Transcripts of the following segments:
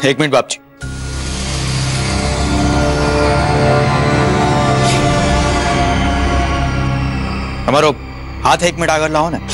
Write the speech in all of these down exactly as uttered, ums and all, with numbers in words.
एक मिनट बापजी। તમારો હાથ એક મિનિટ આગળ લાવો ને।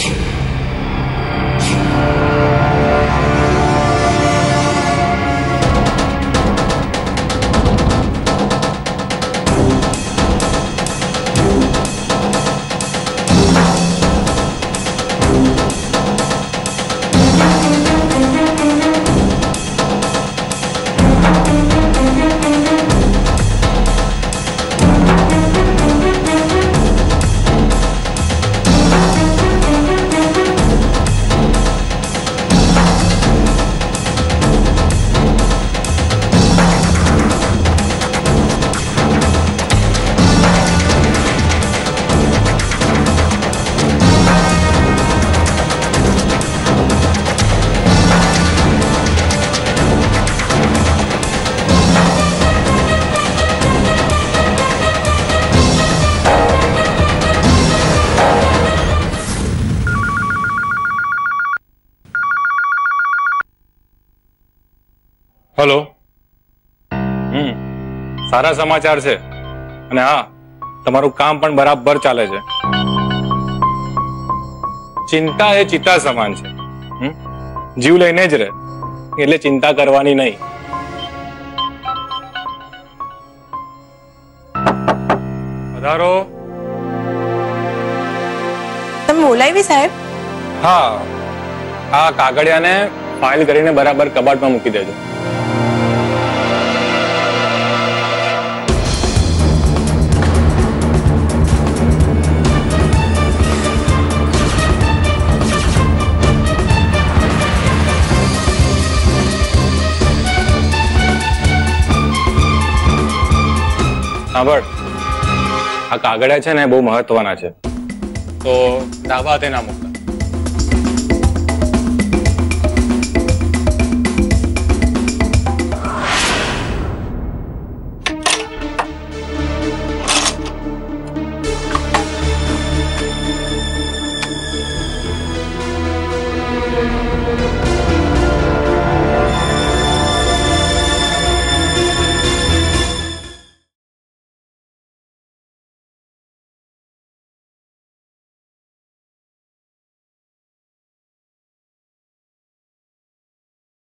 हेलो। हम्म सारा समाचार है અને હા તમારું કામ પણ બરાબર ચાલે છે। ચિંતા એ ચિતા સમાન છે, જીવ લઈને જ રહે, એટલે ચિંતા કરવાની નહીં। પધારો। તમે બોલાવી સાહેબ? હા, આ કાગળિયાને ફાઇલ કરીને બરાબર કબાટમાં મૂકી દેજો। સાંભળ, આ કાગળિયા છે ને બહુ મહત્વના છે, તો ડાબા હાથે ના મૂકતા।